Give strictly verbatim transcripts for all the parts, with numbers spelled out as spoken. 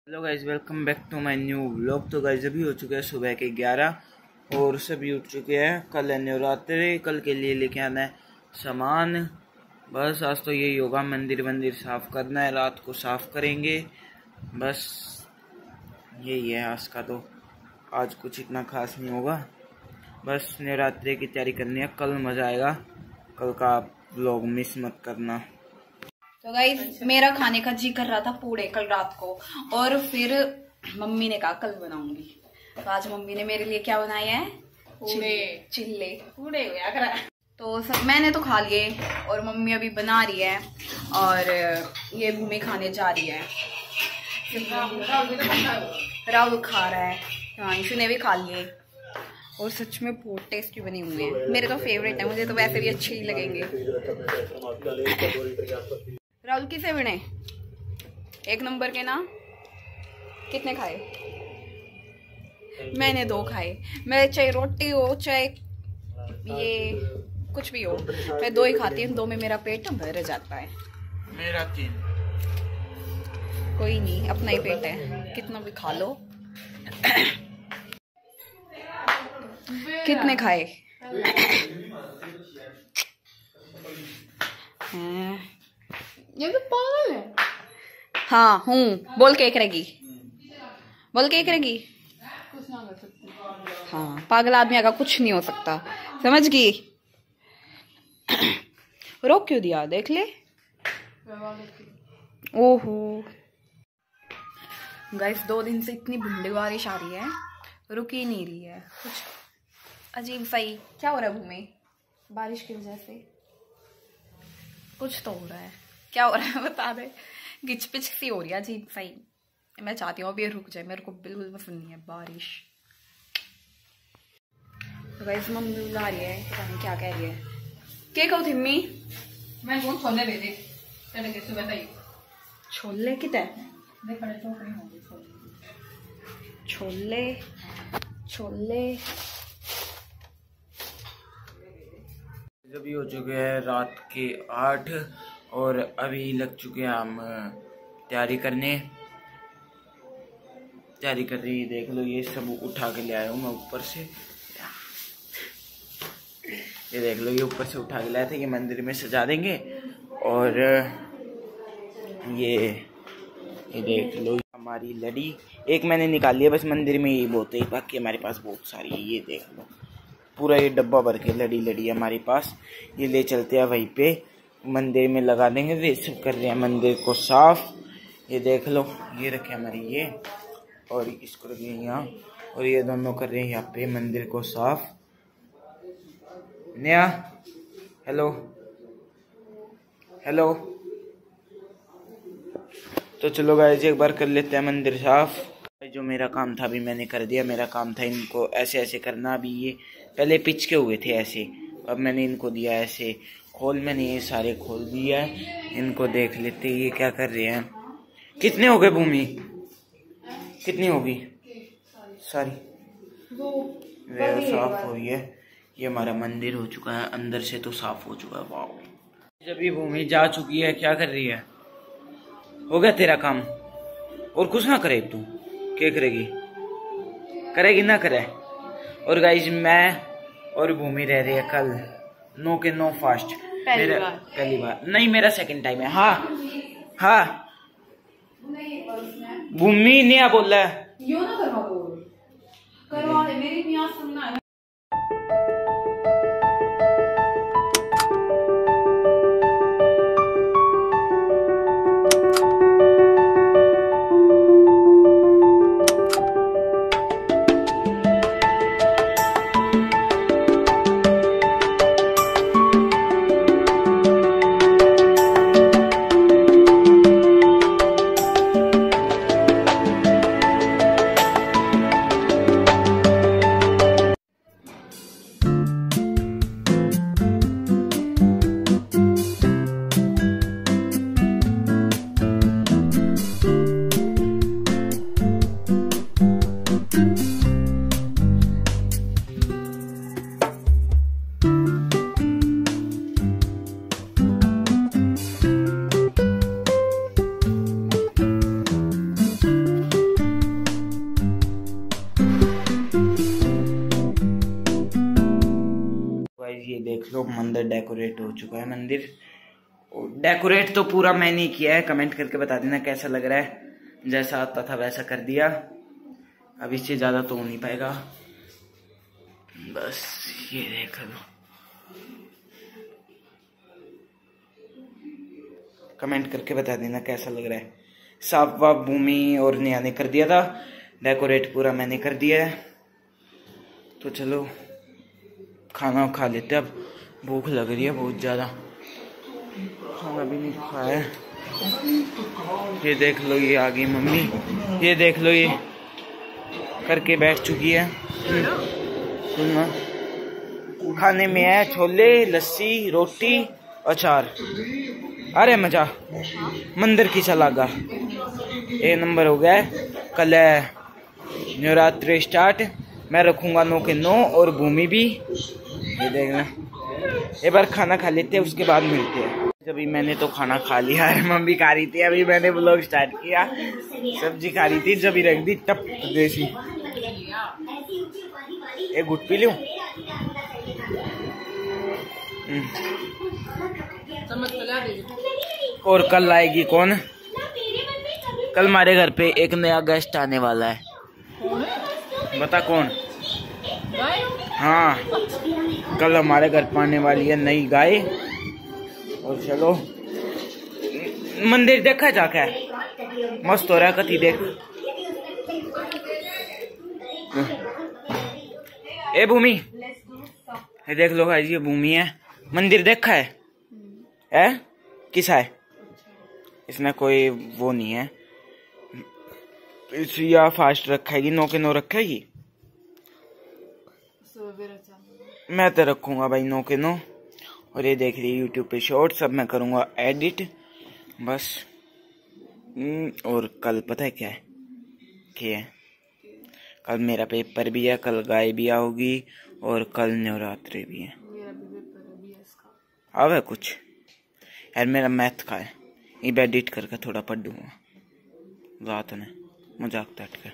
Hello guys, welcome back to my new vlog. तो guys अभी हो चुके हैं सुबह के ग्यारह और सभी उठ चुके हैं। कल है नवरात्रि, कल के लिए लेके आना है सामान। बस आज तो यही होगा, मंदिर मंदिर साफ करना है, रात को साफ करेंगे। बस यही है आज का। तो आज कुछ इतना खास नहीं होगा, बस नवरात्रि की तैयारी करनी है। कल मज़ा आएगा, कल का व्लॉग मिस मत करना। तो गाइस मेरा खाने का जी कर रहा था पूड़े कल रात को, और फिर मम्मी ने कहा कल बनाऊंगी। तो आज मम्मी ने मेरे लिए क्या बनाया है? पूड़े चिल्ले पूड़े हुआ करा। तो सब मैंने तो खा लिए और मम्मी अभी बना रही है और ये भूमि खाने जा रही है। राहुल खा रहा है, हाँ ईशु ने भी खा लिए और सच में बहुत टेस्टी बनी हुई है। मेरे तो फेवरेट है, मुझे तो वैसे भी अच्छे ही लगेंगे। राहुल किसे बने? एक नंबर के ना। कितने खाए? मैंने दो खाए। मैं चाहे रोटी हो चाहे ये कुछ भी हो, मैं दो ही खाती हूँ। दो में मेरा पेट भर जाता है। मेरा तीन। कोई नहीं, अपना ही पेट है, कितना भी खा लो। कितने खाए? ये तो पागल है। हाँ हूँ, बोल के एक रहेगी, बोल के एक रहेगी। कुछ ना कर सकती। हाँ, पागल आदमी का कुछ नहीं हो सकता, समझ गई? रोक क्यों दिया? देख ले। ओहो गाइस, दो दिन से इतनी भिंडी बारिश आ रही है, रुक ही नहीं रही है। कुछ अजीब सा ही क्या हो रहा है भूमि? बारिश की वजह से कुछ तो हो रहा है। क्या हो रहा है बता दे। गिच पिच सी हो रही है, अजीब सा ही। मैं चाहती हूँ अभी रुक जाए, मेरे को बिल्कुल पसंद नहीं है बारिश। तो गाइस मम्मी बुला रही है, पता नहीं क्या कह रही है। क्या कहो थिम्मी? मैं कौन छोले दे दे चले के सुबह तक छोले कितने? देख पड़े तो कहीं होंगे छोले छोले। अभी हो चुके हैं रात के आठ और अभी लग चुके हैं हम तैयारी करने। तैयारी कर रही, देख लो ये सब उठा के ले आया हूँ मैं ऊपर से। ये देख लो, ये ऊपर से उठा के लाया था, ये मंदिर में सजा देंगे। और ये ये देख लो हमारी लड़ी, एक मैंने निकाली है बस, मंदिर में ये बहुत है, बाकी हमारे पास बहुत सारी है। ये देख लो पूरा ये डब्बा भर के लड़ी लड़ी है हमारे पास। ये ले चलते हैं वहीं पे मंदिर में लगा देंगे। वे सब कर रहे हैं मंदिर को साफ। ये देख लो, ये रखे हमारी ये, और इसको रखे यहाँ, और ये दोनों कर रहे हैं यहाँ पे मंदिर को साफ। नया हेलो हेलो। तो चलो गाइस एक बार कर लेते हैं मंदिर साफ। जो मेरा काम था अभी मैंने कर दिया। मेरा काम था इनको ऐसे ऐसे करना। अभी ये पहले पिच के हुए थे ऐसे, अब मैंने इनको दिया ऐसे खोल। मैंने ये सारे खोल दिया है। इनको देख लेते ये क्या कर रहे हैं। कितने हो गए भूमि? कितनी होगी? सारी वे साफ हो गई है। ये हमारा मंदिर हो चुका है, अंदर से तो साफ हो चुका है। वाह, जब ये भूमि जा चुकी है, क्या कर रही है? हो गया तेरा काम, और कुछ ना करे तू। क्या करेगी? करेगी ना करे। और गाइज मैं और भूमि रह रही है कल नो के नो फास्ट। मेरा पहली बार नहीं, मेरा सेकंड टाइम है। हाँ हाँ भूमि ने बोल रहा है यो ना करवा दो, करवा दे, मेरी प्यास सुनना है। देख लो मंदिर डेकोरेट हो चुका है। मंदिर डेकोरेट तो पूरा मैंने ही किया है। कमेंट करके बता देना कैसा लग रहा है। जैसा आता था वैसा कर दिया। अब इससे ज्यादा तो हो नहीं पाएगा। बस ये देख लो। कमेंट करके बता देना कैसा लग रहा है। साफ वाफ भूमि और नेहा ने कर दिया था। डेकोरेट पूरा मैंने कर दिया है। तो चलो खाना खा लेते। अब भूख लग रही है बहुत ज्यादा। खाना भी नहीं खाया। ये देख लो ये आ गई मम्मी। ये देख लो ये करके बैठ चुकी है। सुनना खाने में है छोले, लस्सी, रोटी, अचार। अरे मजा मंदिर की सलागा एक नंबर हो गया है। कल है नवरात्रि स्टार्ट। मैं रखूंगा नौ के नौ और भूमि भी। ये देखना एक बार खाना खा लेते हैं उसके बाद मिलते हैं। अभी मैंने तो खाना खा लिया है। मम्मी खा रही थी। अभी मैंने व्लॉग स्टार्ट किया। सब्जी खा रही थी जब ही रख दी तब देसी। एक घुट पी लूं। और कल आएगी कौन? कल हमारे घर पे एक नया गेस्ट आने वाला है। बता कौन? हाँ कल हमारे घर पे आने वाली है नई गाय। और चलो मंदिर देखा जाके मस्त हो रहा है। कथी देख ए भूमि। ये देख लो भाई ये भूमि है। मंदिर देखा है? है किसा है? इसमें कोई वो नहीं है। इस या फास्ट रखेगी नौ के नौ रखेगी। मैं तो रखूंगा भाई नौ के नौ। और ये देख रही है यूट्यूब पे शॉर्ट सब मैं करूंगा एडिट बस। और कल पता है क्या है क्या है? कल मेरा पेपर भी है। कल गाय भी आओगी और कल नवरात्रि भी है। अब है कुछ यार मेरा मैथ का है। ये एडिट करके थोड़ा पढ़ दूंगा रात में। मजाक तट कर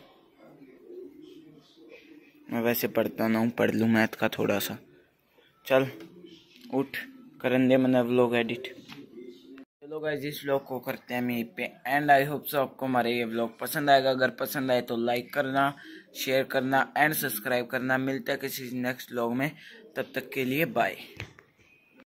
मैं वैसे पढ़ता ना हूँ। पढ़ लूँ मैथ का थोड़ा सा। चल उठ करन दे मैंने व्लॉग एडिट। चलो गाइस इस व्लॉग को करते हैं हम यहीं पे एंड। आई होप सो आपको हमारे ये व्लॉग पसंद आएगा। अगर पसंद आए तो लाइक करना, शेयर करना एंड सब्सक्राइब करना। मिलता है किसी नेक्स्ट व्लॉग में। तब तक के लिए बाय।